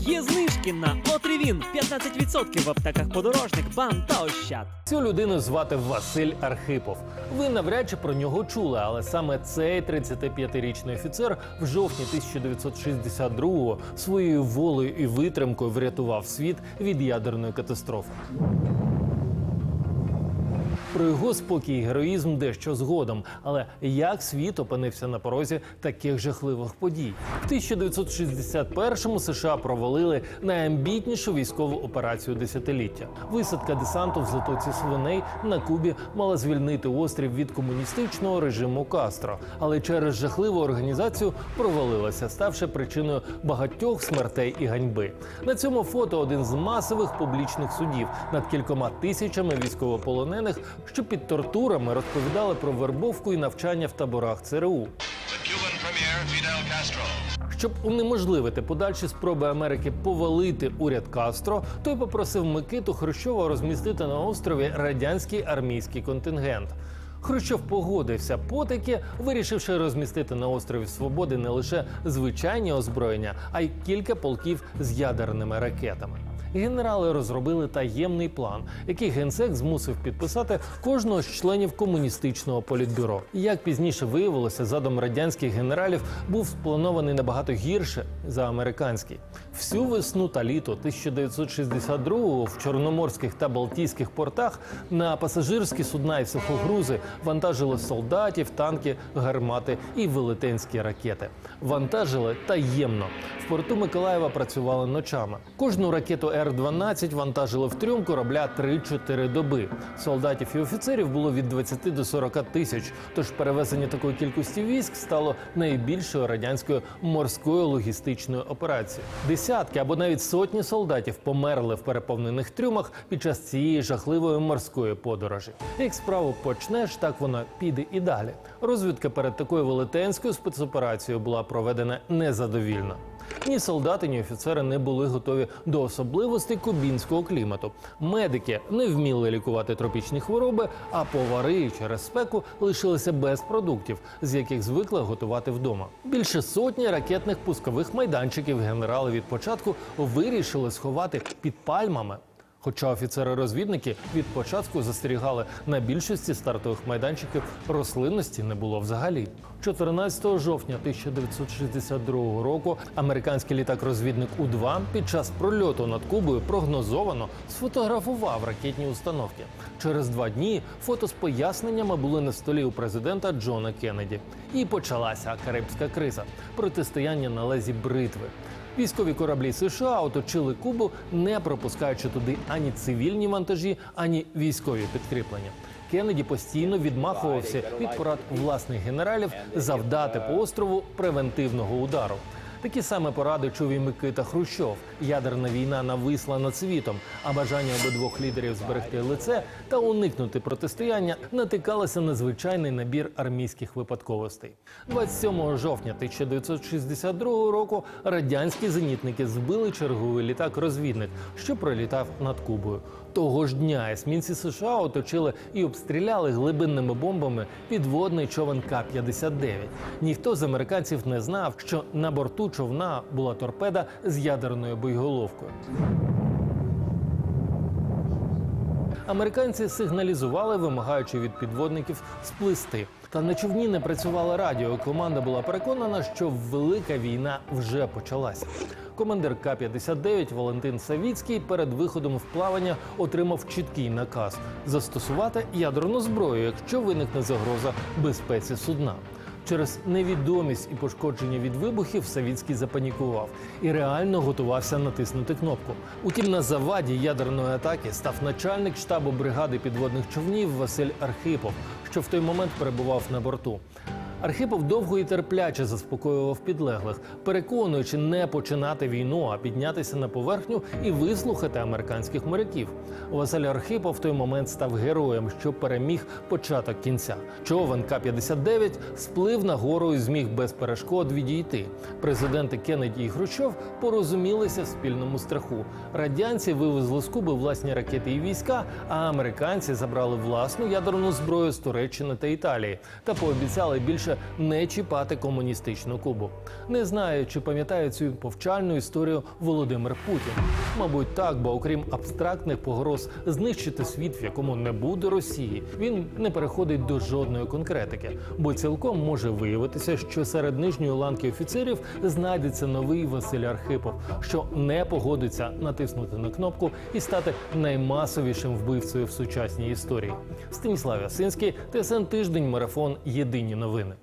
Є знижки на Отривін. 15% в аптеках «Подорожник», «Бам» та «Ощад». Цю людину звати Василь Архипов. Ви навряд чи про нього чули, але саме цей 35-річний офіцер в жовтні 1962-го своєю волею і витримкою врятував світ від ядерної катастрофи. Про його спокій і героїзм дещо згодом. Але як світ опинився на порозі таких жахливих подій? В 1961-му США провалили найамбітнішу військову операцію десятиліття. Висадка десанту в затоці Свиней на Кубі мала звільнити острів від комуністичного режиму Кастро. Але через жахливу організацію провалилася, ставши причиною багатьох смертей і ганьби. На цьому фото один з масових публічних судів над кількома тисячами військовополонених, що під тортурами розповідали про вербовку і навчання в таборах ЦРУ. Щоб унеможливити подальші спроби Америки повалити уряд Кастро, той попросив Микиту Хрущова розмістити на острові радянський армійський контингент. Хрущов погодився потайки, вирішивши розмістити на острові Свободи не лише звичайні озброєння, а й кілька полків з ядерними ракетами. Генерали розробили таємний план, який генсек змусив підписати кожного з членів комуністичного політбюро. Як пізніше виявилося, задум радянських генералів був спланований набагато гірше за американський. Всю весну та літо 1962-го в чорноморських та балтійських портах на пасажирські судна і сухогрузи вантажили солдатів, танки, гармати і велетенські ракети. Вантажили таємно. В порту Миколаєва працювали ночами. Кожну ракету Р-12 вантажили в трьом корабля 3-4 доби. Солдатів і офіцерів було від 20 до 40 тисяч, тож перевезення такої кількості військ стало найбільшою радянською морською логістичною операцією. Десятки або навіть сотні солдатів померли в переповнених трюмах під час цієї жахливої морської подорожі. Як справу почнеш, так вона піде і далі. Розвідка перед такою велетенською спецоперацією була проведена незадовільно. Ні солдати, ні офіцери не були готові до особливостей кубінського клімату. Медики не вміли лікувати тропічні хвороби, а повари через спеку лишилися без продуктів, з яких звикли готувати вдома. Більше сотні ракетних пускових майданчиків генерали від початку вирішили сховати під пальмами. Хоча офіцери-розвідники від початку застерігали, на більшості стартових майданчиків рослинності не було взагалі. 14 жовтня 1962 року американський літак-розвідник У-2 під час прольоту над Кубою прогнозовано сфотографував ракетні установки. Через 2 дні фото з поясненнями були на столі у президента Джона Кеннеді. І почалася Карибська криза – протистояння на лезі бритви. Військові кораблі США оточили Кубу, не пропускаючи туди ані цивільні вантажі, ані військові підкріплення. Кеннеді постійно відмахувався від порад власних генералів завдати по острову превентивного удару. Такі саме поради чув і Микита Хрущов. Ядерна війна нависла над світом, а бажання обидвох лідерів зберегти лице та уникнути протистояння натикалося на звичайний набір армійських випадковостей. 27 жовтня 1962 року радянські зенітники збили черговий літак-розвідник, що пролітав над Кубою. Того ж дня есмінці США оточили і обстріляли глибинними бомбами підводний човен К-59. Ніхто з американців не знав, що на борту човна була торпеда з ядерною боєголовкою. Американці сигналізували, вимагаючи від підводників сплисти. Та на човні не працювало радіо. Команда була переконана, що велика війна вже почалася. Командир К-59 Валентин Савіцький перед виходом в плавання отримав чіткий наказ – застосувати ядерну зброю, якщо виникне загроза безпеці судна. Через невідомість і пошкодження від вибухів Савіцький запанікував і реально готувався натиснути кнопку. Утім, на заваді ядерної атаки став начальник штабу бригади підводних човнів Василь Архипов, що в той момент перебував на борту. Архипов довго і терпляче заспокоював підлеглих, переконуючи не починати війну, а піднятися на поверхню і вислухати американських моряків. Василь Архипов в той момент став героєм, що переміг початок кінця. Човен К-59 сплив на гору і зміг без перешкод відійти. Президенти Кеннеді і Хрущов порозумілися в спільному страху. Радянці вивезли з Куби власні ракети і війська, а американці забрали власну ядерну зброю з Туреччини та Італії та пообіцяли більше більше не чіпати комуністичну Кубу. Не знаю, чи пам'ятає цю повчальну історію Володимир Путін. Мабуть, так, бо окрім абстрактних погроз знищити світ, в якому не буде Росії, він не переходить до жодної конкретики. Бо цілком може виявитися, що серед нижньої ланки офіцерів знайдеться новий Василь Архипов, що не погодиться натиснути на кнопку і стати наймасовішим вбивцею в сучасній історії. Станіслав Ясинський, ТСН Тиждень, Марафон, Єдині новини.